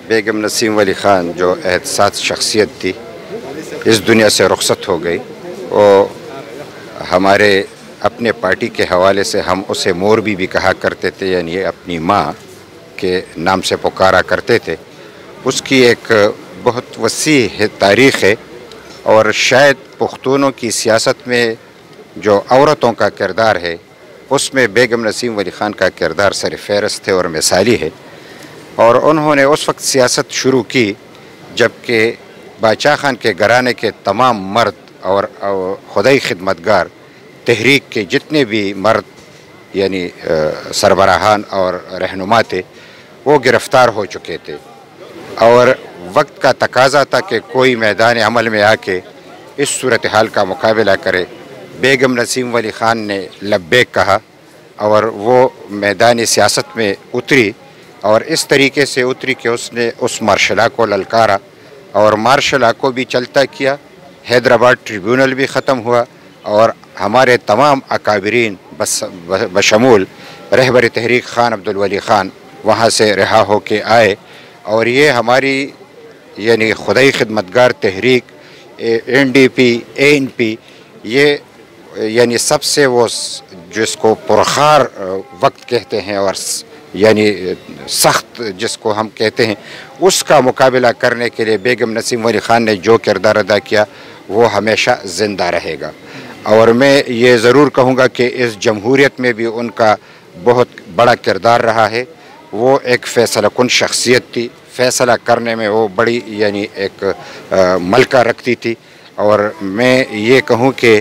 بیگم نسیم ولی خان جو احساس شخصیت تھی اس دنیا سے رخصت ہو گئی۔ وہ ہمارے اپنے پارٹی کے حوالے سے ہم اسے موربی بھی کہا کرتے تھے، یعنی اپنی ماں کے نام سے پکارا کرتے تھے۔ اس کی ایک بہت وسیع تاریخ ہے، اور شاید پختونوں کی سیاست میں جو عورتوں کا کردار ہے اس میں بیگم نسیم ولی خان کا کردار سر فہرست ہے اور مثالی ہے۔ اور انہوں نے اس وقت سیاست شروع کی جبکہ باچا خان کے گھرانے کے تمام مرد اور خدائی خدمتگار تحریک کے جتنے بھی مرد یعنی سربراہان اور رہنما تھے وہ گرفتار ہو چکے تھے، اور وقت کا تقاضا تھا کہ کوئی میدان عمل میں آ کے اس صورتحال کا مقابلہ کرے۔ بیگم نسیم ولی خان نے لبیک کہا اور وہ میدان سیاست میں اتری، اور اس طریقے سے اتری کہ اس نے اس مارشل لا کو للکارا، اور مارشل لا کو بھی چلتا کیا۔ حیدرآباد ٹریبیونل بھی ختم ہوا، اور ہمارے تمام اکابرین بشمول رہبر تحریک خان عبدالولی خان وہاں سے رہا ہو کے آئے، اور یہ ہماری یعنی خدائی خدمتگار تحریک NDP ANP یہ یعنی سب سے وہ جس کو پرخار وقت کہتے ہیں اور یعنی سخت جس کو ہم کہتے ہیں، اس کا مقابلہ کرنے کے لیے بیگم نسیم ولی خان نے جو کردار ادا کیا وہ ہمیشہ زندہ رہے گا۔ اور میں یہ ضرور کہوں گا کہ اس جمہوریت میں بھی ان کا بہت بڑا کردار رہا ہے۔ وہ ایک فیصلہ کن شخصیت تھی، فیصلہ کرنے میں وہ بڑی یعنی ایک ملکہ رکھتی تھی، اور میں یہ کہوں کہ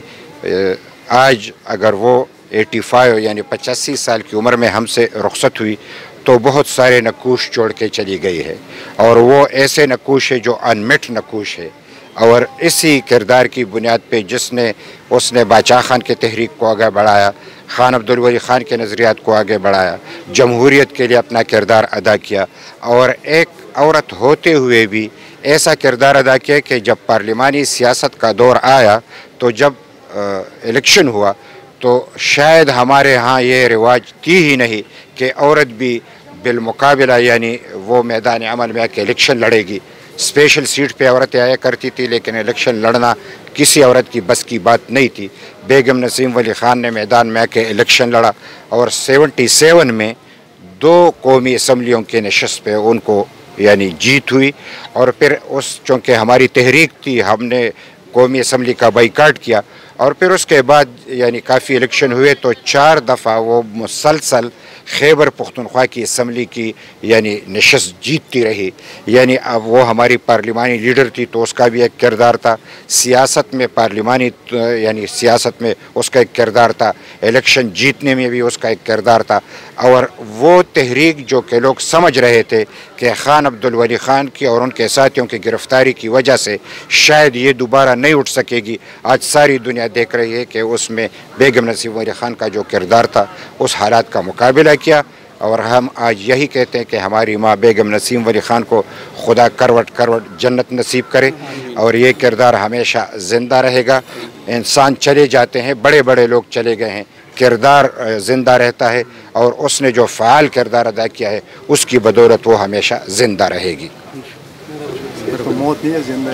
آج اگر وہ 85 یعنی 85 سال کی عمر میں ہم سے رخصت ہوئی تو بہت سارے نقوش چھوڑ کے چلی گئی ہے، اور وہ ایسے نقوش ہے جو انمٹ نقوش ہے، اور اسی کردار کی بنیاد پہ اس نے باچا خان کے تحریک کو آگے بڑھایا، خان عبدالولی خان کے نظریات کو آگے بڑھایا، جمہوریت کے لیے اپنا کردار ادا کیا، اور ایک عورت ہوتے ہوئے بھی ایسا کردار ادا کیا کہ جب پارلیمانی سیاست کا دور آیا تو جب الیکشن ہوا تو شاید ہمارے ہاں یہ رواج تھی ہی نہیں کہ عورت بھی بالمقابلہ یعنی وہ میدان عمل میں آ کے الیکشن لڑے گی۔ اسپیشل سیٹ پہ عورتیں آیا کرتی تھی، لیکن الیکشن لڑنا کسی عورت کی بس کی بات نہیں تھی۔ بیگم نسیم ولی خان نے میدان میں آ کے الیکشن لڑا، اور 77 میں 2 قومی اسمبلیوں کے نشست پہ ان کو یعنی جیت ہوئی، اور پھر چونکہ ہماری تحریک تھی ہم نے قومی اسمبلی کا بائیکاٹ کیا، اور پھر اس کے بعد یعنی کافی الیکشن ہوئے تو 4 دفعہ وہ مسلسل خیبر پختونخوا کی اسمبلی کی یعنی نشست جیتتی رہی۔ یعنی اب وہ ہماری پارلیمانی لیڈر تھی تو اس کا بھی ایک کردار تھا، سیاست میں پارلیمانی یعنی سیاست میں اس کا ایک کردار تھا، الیکشن جیتنے میں بھی اس کا ایک کردار تھا، اور وہ تحریک جو کہ لوگ سمجھ رہے تھے کہ خان عبدالولی خان کی اور ان کے ساتھیوں کی گرفتاری کی وجہ سے شاید یہ دوبارہ نہیں اٹھ سکے گی، آج ساری دنیا دیکھ رہی ہے کہ اس میں بیگم نسیم ولی خان کا جو کردار تھا اس حالات کا مقابلہ کیا۔ اور ہم آج یہی کہتے ہیں کہ ہماری ماں بیگم نسیم ولی خان کو خدا کروٹ کروٹ جنت نصیب کرے، اور یہ کردار ہمیشہ زندہ رہے گا۔ انسان چلے جاتے ہیں، بڑے بڑے لوگ چلے گئے ہیں، کردار زندہ رہتا ہے، اور اس نے جو فعال کردار ادا کیا ہے اس کی بدولت وہ ہمیشہ زندہ رہے گی۔